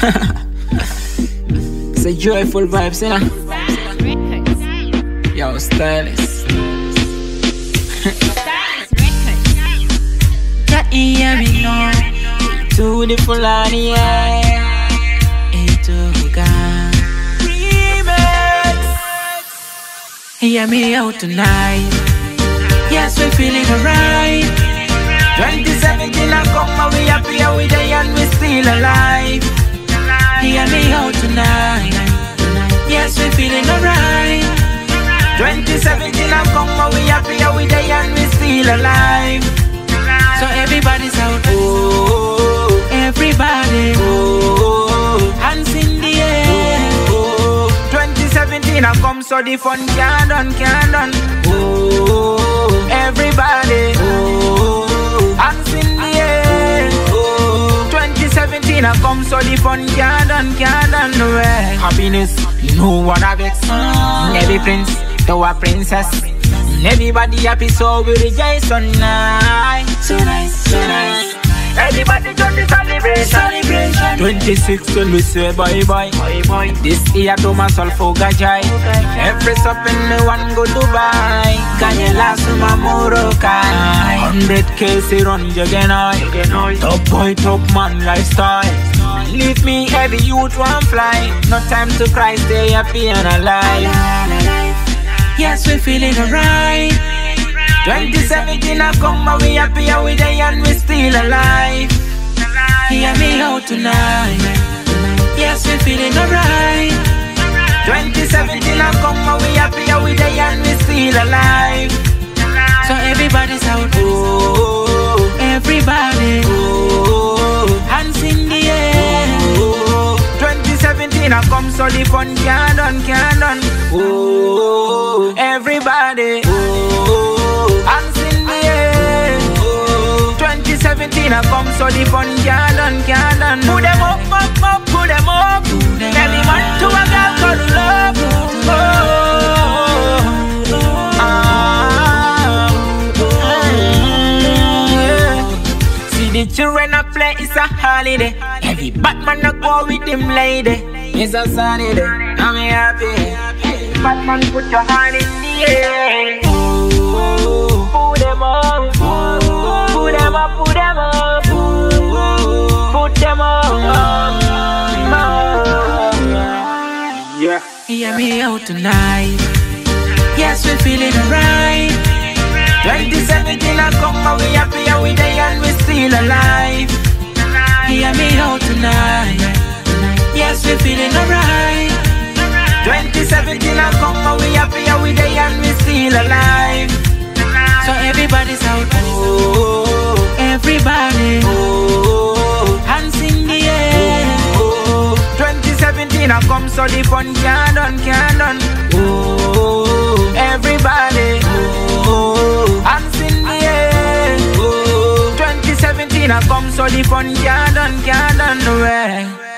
It's a joyful vibes, you know. Yo, Stylist. That yeah, we know. To the full on, yeah. Into God. Remix. Hear me out tonight. Yes, we're feeling alright. 2017 I come and we happy and we day and we still alive. Hear me out tonight. Yes, we're feeling alright. 2017 I come and we happy and we day and we still alive. So everybody's out. Oh, Everybody. oh, Hands in the air. oh. 2017 I come so the fun can't done, can't done. Oh, everybody. Oh, hands in the air. Oh, 2017 I come so the fun can't done, can't done. Happiness, no one have it. Every prince to a princess. Everybody happy so we rejoice tonight. So nice, so nice. Everybody join the celebration. 26 when we say bye bye. This year to myself for Gajai. Every shopping me one go Dubai. Kanye last my Morokai. 100K say run Jaganai. Top boy, top man lifestyle. Leave me heavy youth one fly. No time to cry, stay happy and alive. Yes, we're feeling alright. 2017 I come and we happy and we day and we still alive. Hear me out tonight. Yes, we're feeling alright. 2017 I come and we happy and we day and we still alive. So everybody's out. Oh, Everybody. oh, Hands in the air. oh. 2017 I come so the fun can't done, can't done. Oh, everybody. Oh, hands in the air. Oh, 2017 I come so the fun can't done, can't done. Put them up, up, up, put them up. Every man to a girl called love. See the children a play, it's a holiday. Every Batman a go with him lady. It's a sunny day, I'm happy. Batman, put your hand in the air. Oh, put them up, put them up, put them up, put them up. Yeah. Hear me out tonight. Yes, we're feeling alright. 2017 I come and we happy and we day and we still alive. Hear me out tonight. Yes, we're feeling alright. 2017 I come and we happy and we day and we still alive. So everybody's out. Oh, Everybody. oh, Hands in the air. oh. 2017 I come so the fun can't done, can't done. Oh, everybody. Oh, hands in the air. Oh, 2017 I come so the fun can't done, can't done.